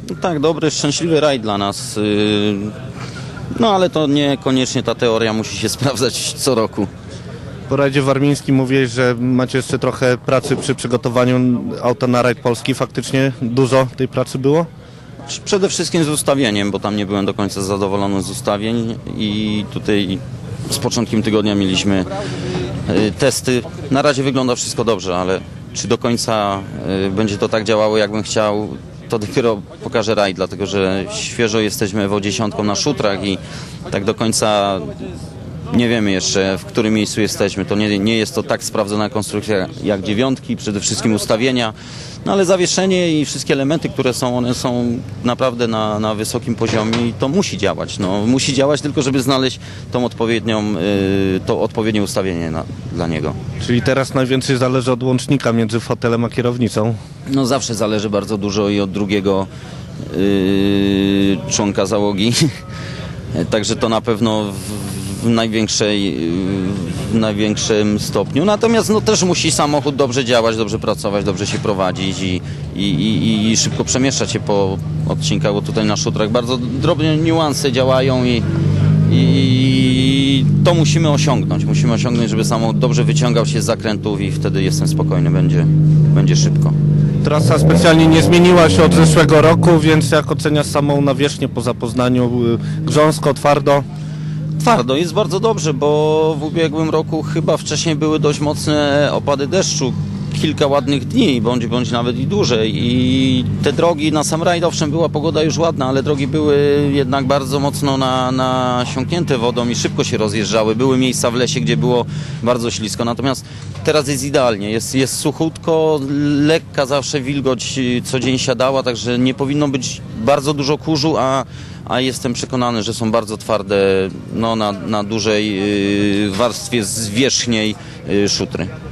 No tak, dobry, szczęśliwy rajd dla nas. No ale to niekoniecznie ta teoria musi się sprawdzać co roku. Po rajdzie warmińskim mówiłeś, że macie jeszcze trochę pracy przy przygotowaniu auta na rajd polski. Faktycznie dużo tej pracy było? Przede wszystkim z ustawieniem, bo tam nie byłem do końca zadowolony z ustawień i tutaj z początkiem tygodnia mieliśmy testy. Na razie wygląda wszystko dobrze, ale czy do końca będzie to tak działało, jakbym chciał, to dopiero pokaże rajd, dlatego że świeżo jesteśmy W10 na szutrach i tak do końca nie wiemy jeszcze, w którym miejscu jesteśmy. To nie jest to tak sprawdzona konstrukcja jak dziewiątki, przede wszystkim ustawienia, no ale zawieszenie i wszystkie elementy, które są, one są naprawdę na wysokim poziomie i to musi działać. No, musi działać tylko, żeby znaleźć to odpowiednie ustawienie dla niego. Czyli teraz najwięcej zależy od łącznika między fotelem a kierownicą? No zawsze zależy bardzo dużo i od drugiego członka załogi. Także to na pewno w największym stopniu. Natomiast no, też musi samochód dobrze działać, dobrze pracować, dobrze się prowadzić i szybko przemieszczać się po odcinkach, bo tutaj na szutrach bardzo drobne niuanse działają i to musimy osiągnąć. Musimy osiągnąć, żeby samochód dobrze wyciągał się z zakrętów i wtedy jestem spokojny, będzie szybko. Trasa specjalnie nie zmieniła się od zeszłego roku, więc jak oceniasz samą nawierzchnię po zapoznaniu? Grząsko, twardo? Twardo, jest bardzo dobrze, bo w ubiegłym roku chyba wcześniej były dość mocne opady deszczu, kilka ładnych dni, bądź nawet i dłużej i te drogi na sam rajd, owszem, była pogoda już ładna, ale drogi były jednak bardzo mocno nasiąknięte wodą i szybko się rozjeżdżały. Były miejsca w lesie, gdzie było bardzo ślisko, natomiast teraz jest idealnie, jest suchutko, lekka zawsze wilgoć co dzień siadała, także nie powinno być bardzo dużo kurzu, a jestem przekonany, że są bardzo twarde no, na dużej warstwie zwierzchniej szutry.